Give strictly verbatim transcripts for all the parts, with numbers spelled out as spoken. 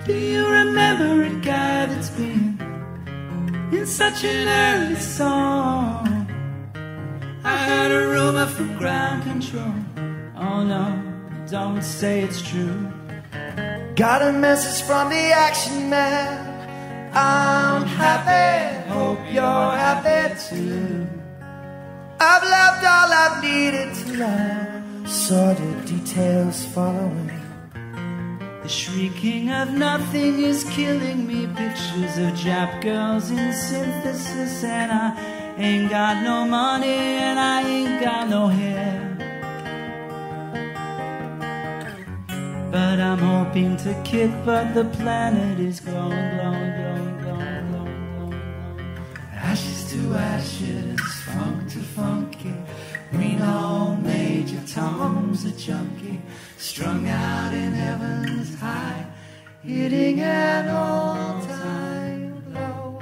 Do you remember a guy that's been in such an early song? I heard a rumor for ground control. Oh no, don't say it's true. Got a message from the action man. I'm happy, hope you're happy too. I've loved all I've needed to love. Sordid details following. The shrieking of nothing is killing me. Pictures of Jap girls in synthesis. And I ain't got no money and I ain't got no hair. But I'm hoping to kick, but the planet is glowing, glowing, glowing, glowing, glowing, glowing. Ashes to ashes, funk to funky. We know Major Tom's a junkie, strung out in heaven's high, hitting an all-time low.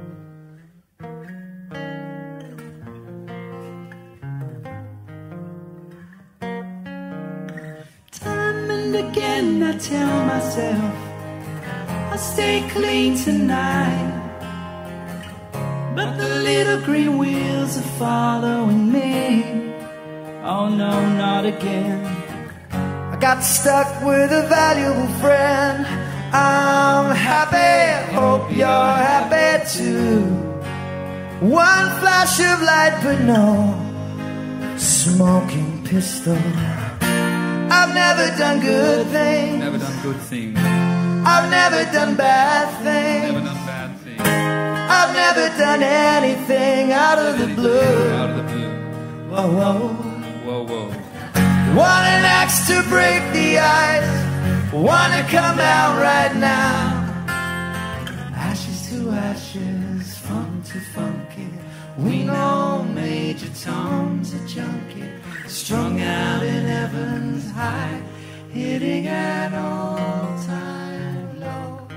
Time and again I tell myself I'll stay clean tonight, but the little green wheels are following me. Oh no, not again. I got stuck with a valuable friend. I'm happy, hope you're happy too. One flash of light but no smoking pistol. I've never done good things. Never done good things. I've never done bad things. Never done bad things. I've never done anything out of the blue. Out of the blue. Whoa, whoa. Whoa, whoa. Want an axe to break the ice. Wanna come out right now. Ashes to ashes, funk to funky. We know Major Tom's a junkie, strung out in heaven's high, hitting an all-time low.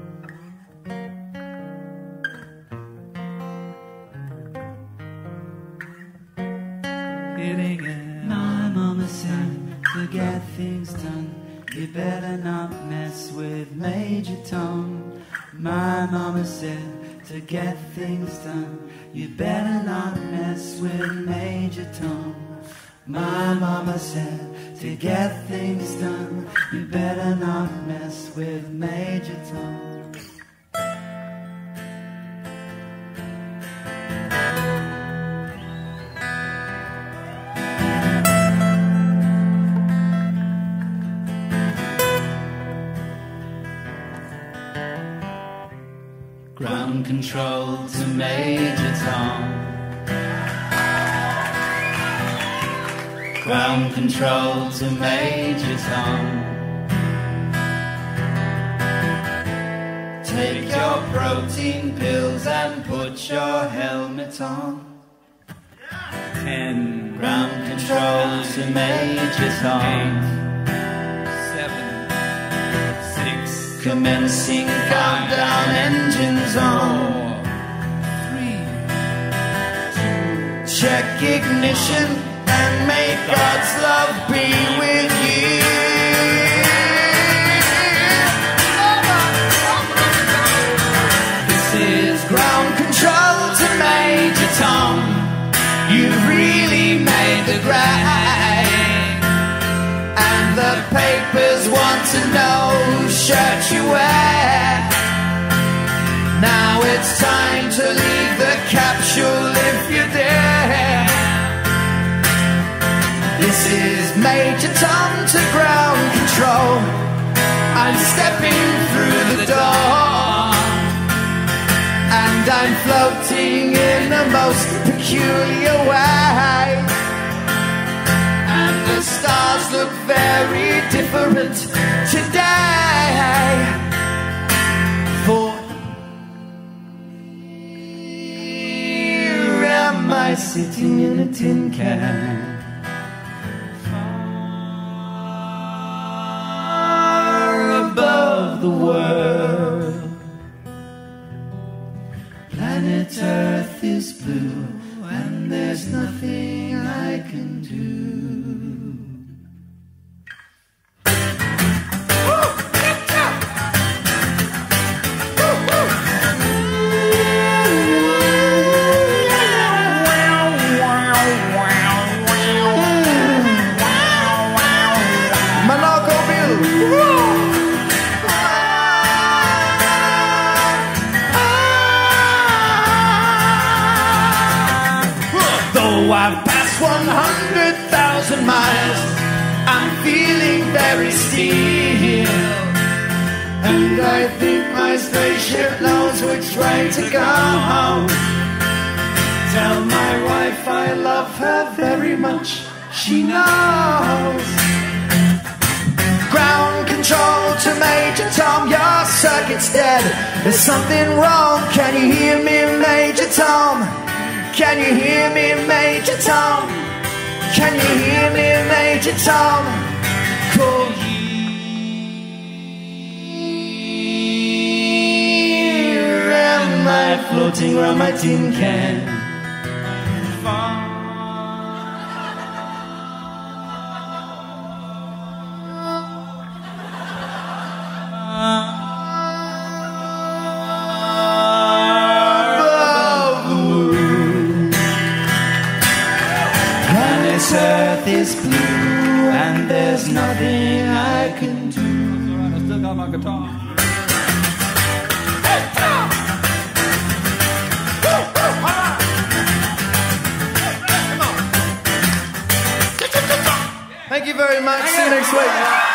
Hitting it. My mama said, to get things done, you better not mess with Major Tom. My mama said, to get things done, you better not mess with Major Tom. My mama said, to get things done, you better not mess with Major Tom. Ground control to Major Tom. Ground control to Major Tom. Take your protein pills and put your helmet on. Ten. Ground control to Major Tom. Commencing countdown, engines on. Three, two, check ignition and may God's love be with you. This is ground control to Major Tom. You've really made the grade. The papers want to know whose shirt you wear. Now it's time to leave the capsule if you dare. This is Major Tom to ground control. I'm stepping through the door, and I'm floating in the most peculiar way. The stars look very different today. For here am I sitting in a tin can, far above the world. Planet Earth is blue, and there's nothing I can do. one hundred thousand miles. I'm feeling very still, and I think my spaceship knows which way to go home. Tell my wife I love her very much, she knows. Ground control to Major Tom, your circuit's dead. There's something wrong, can you hear me, Major Tom? Can you hear me, Major Tom? Can you hear me, Major Tom? Cool. Here am I floating around my tin can. Earth is blue, and there's nothing I can do. Alright, I still got my guitar. Hey, Tom! Woo, woo, alright. Hey, come on. Thank you very much. See you next week.